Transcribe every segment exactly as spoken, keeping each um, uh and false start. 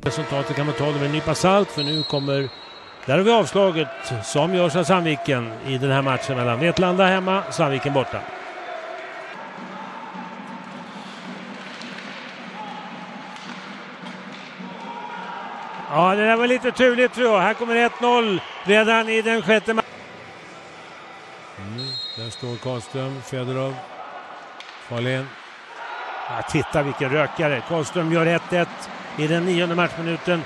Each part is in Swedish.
Resultatet kan man ta det med en nypa salt, för nu kommer, där har vi avslaget som görs av Sandviken i den här matchen mellan Vetlanda hemma, Sandviken borta. Ja, det där var lite turligt tror jag. Här kommer ett noll redan i den sjätte matchen. Mm, där står Karlström, Fedorov, Fahlén. Ja, titta vilken rökare. Karlström gör ett ett i den nionde matchminuten.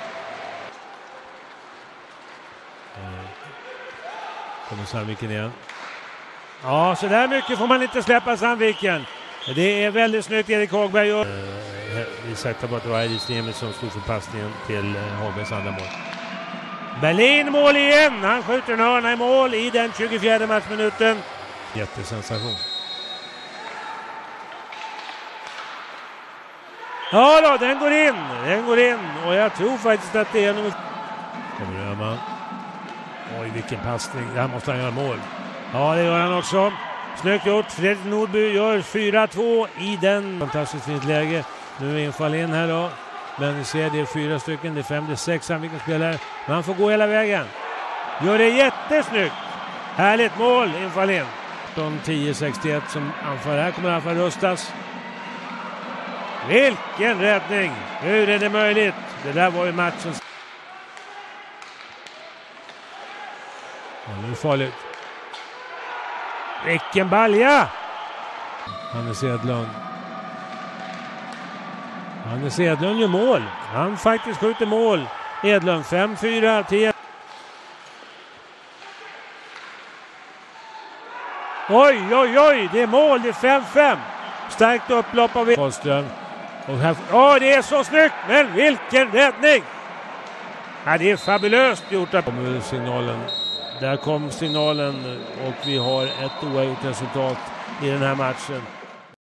Kommer Sandviken igen. Ja, så där mycket får man inte släppa Sandviken. Det är väldigt snyggt Erik Hagberg. Och... Vi sätter på att det var Eris Niemi som stod för passningen till Hagbergs andra mål. Berlin mål igen. Han skjuter en hörna i mål i den tjugofjärde matchminuten. Jättesensation. Ja då, den går in. Den går in. Och jag tror faktiskt att det är nog... Kommer Öhman. Oj, vilken passning. Där måste han göra mål. Ja, det gör han också. Snyggt gjort. Fredrik Nordby gör fyra två i den. Fantastiskt fint läge. Nu är en fall in här då. Men vi ser det är fyra stycken. Det är fem, det är sex Sandviken spelare. Men han får gå hela vägen. Gör det jättesnyggt. Härligt mål, infall in. tio sextioett som anför. Här kommer anfall rustas. Vilken räddning. Hur är det möjligt? Det där var ju matchen. Ja, nu är det farligt. Vilken balja! Hannes Edlund. Hannes Edlund gör mål. Han faktiskt skjuter mål. Edlund fem fyra tio. Oj, oj, oj. Det är mål. Det är fem fem. Starkt upplopp av Karlström. Och här... Åh, det är så snyggt. Men vilken räddning! Ja, det är fabulöst gjort. Där kommer signalen. Där kom signalen och vi har ett oavgjort resultat i den här matchen.